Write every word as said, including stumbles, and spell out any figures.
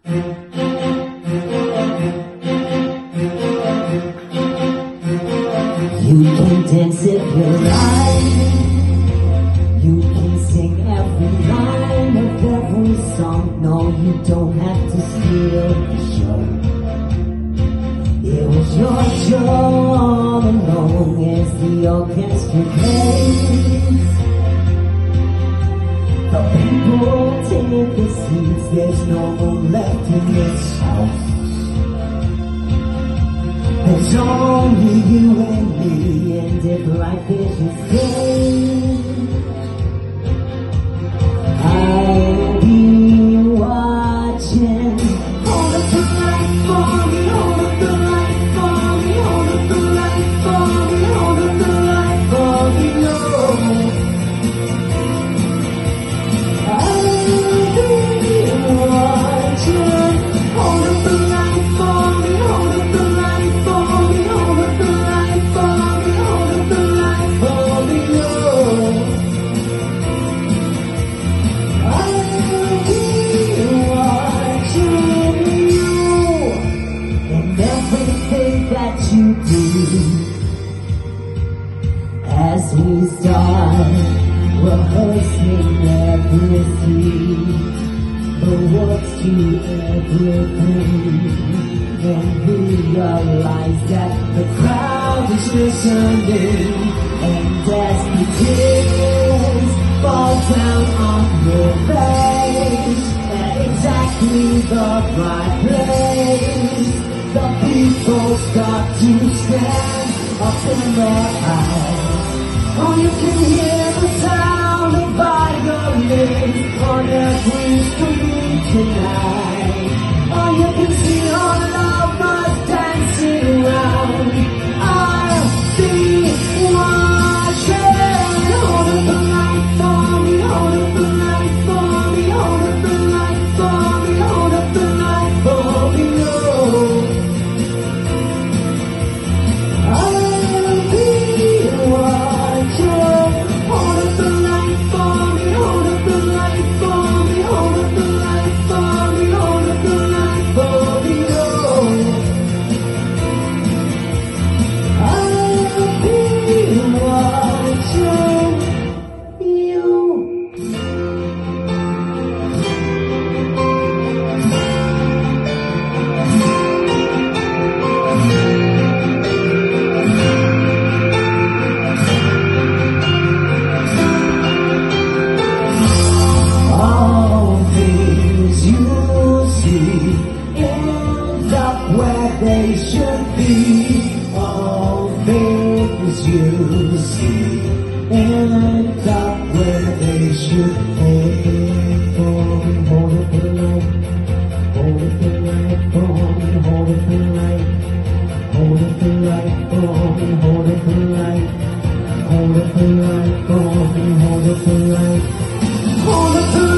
You can dance if you like. You can sing every line of every song. No, you don't have to steal the show. It was your show all along as the orchestra plays. The people take the seats. There's no room left in this house. There's only you and me, and if life is a game, I'll be watching. Hold up the light for me, hold up the light for me, hold up the light for me, hold up the light for me, oh. I'll be watching. Hold up the light for me, hold up the light for me, hold up the light for me, hold up the light for me, oh. I'll be watching you and everything that you do as we start rehearsing every scene. The words to everything, and realize that the crowd is listening. And as the tears fall down on your face, at exactly the right place, the people start to stand up in their eyes. Oh, you can hear the sound of violin on every street tonight. Oh, you can see all lovers dancing around. I'll be watching. Hold up the light for me, hold up the light for me, hold up the light for me, hold up the light for me, oh. I'll be watching. Hold up the light for me, hold up the light for me, hold up the light for me, hold up the light for me, oh. I'll be watching you. All things you see end up where they should be. All things you see end up where they should be. Hold up the light, hold up the light for me, hold up the light, hold up the light for me, hold up the light, hold up the light for me, hold up the light, hold up the light.